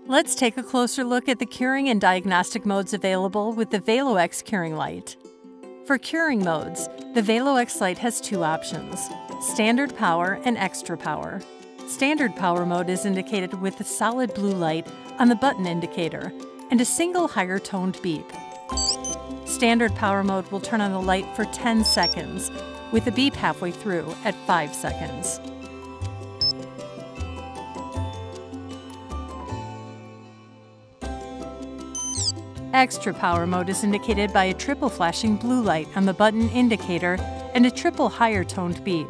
Let's take a closer look at the curing and diagnostic modes available with the VALO X curing light. For curing modes, the VALO X light has two options: standard power and extra power. Standard power mode is indicated with a solid blue light on the button indicator and a single higher toned beep. Standard power mode will turn on the light for 10 seconds, with a beep halfway through at 5 seconds. Extra power mode is indicated by a triple flashing blue light on the button indicator and a triple higher toned beep.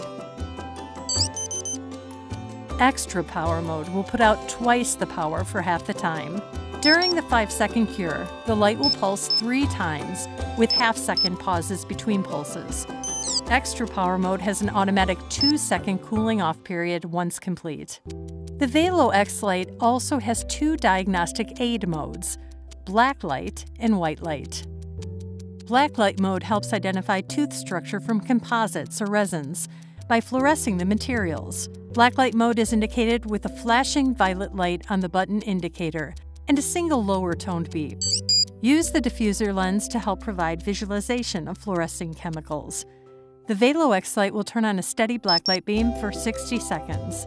Extra power mode will put out twice the power for half the time. During the 5-second cure, the light will pulse 3 times, with half-second pauses between pulses. Extra power mode has an automatic 2-second cooling off period once complete. The VALO X light also has 2 diagnostic aid modes: black light and white light. Black light mode helps identify tooth structure from composites or resins by fluorescing the materials. Black light mode is indicated with a flashing violet light on the button indicator and a single lower toned beep. Use the diffuser lens to help provide visualization of fluorescing chemicals. The VALO X light will turn on a steady black light beam for 60 seconds.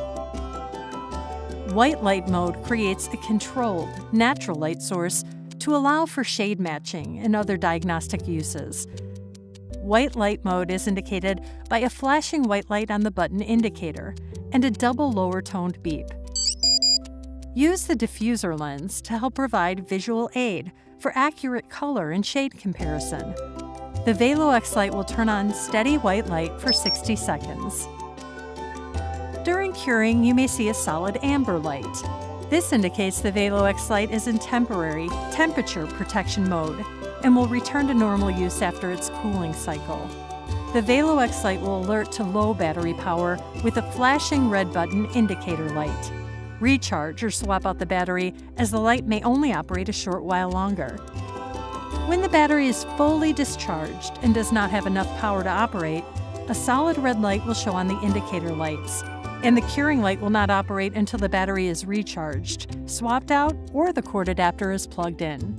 White light mode creates a controlled, natural light source to allow for shade matching and other diagnostic uses. White light mode is indicated by a flashing white light on the button indicator and a double lower toned beep. Use the diffuser lens to help provide visual aid for accurate color and shade comparison. The VALO X light will turn on steady white light for 60 seconds. During curing, you may see a solid amber light. This indicates the VALO X light is in temporary temperature protection mode and will return to normal use after its cooling cycle. The VALO X light will alert to low battery power with a flashing red button indicator light. Recharge or swap out the battery, as the light may only operate a short while longer. When the battery is fully discharged and does not have enough power to operate, a solid red light will show on the indicator lights, and the curing light will not operate until the battery is recharged, swapped out, or the cord adapter is plugged in.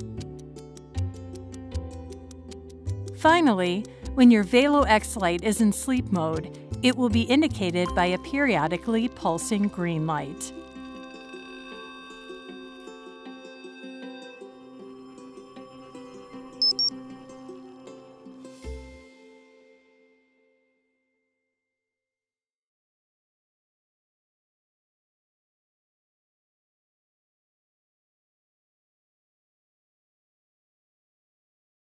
Finally, when your VALO X light is in sleep mode, it will be indicated by a periodically pulsing green light.